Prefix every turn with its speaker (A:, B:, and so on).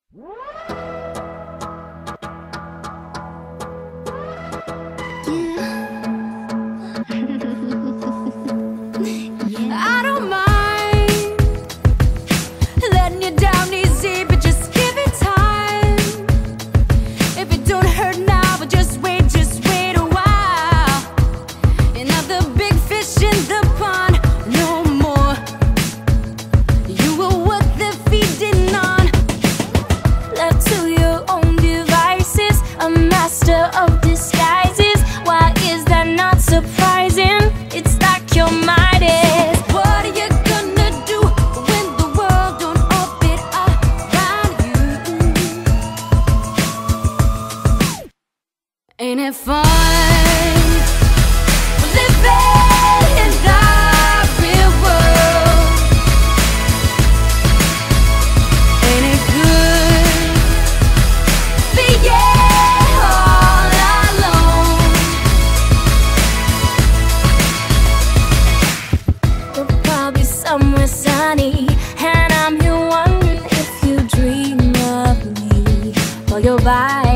A: I don't mind letting you down easy, but just give it time. If it don't hurt now, but just wait a while. Another big fish in the pond, no more. You were worth the feeding on. Left to your own devices, a master of disguises. Why is that not surprising? It's like your mind is. What are you gonna do when the world don't orbit around you? Ain't it fun? We're living in the real world. Ain't it good being all alone? We're probably somewhere sunny, and I'm here wondering if you dream of me. Well, you're by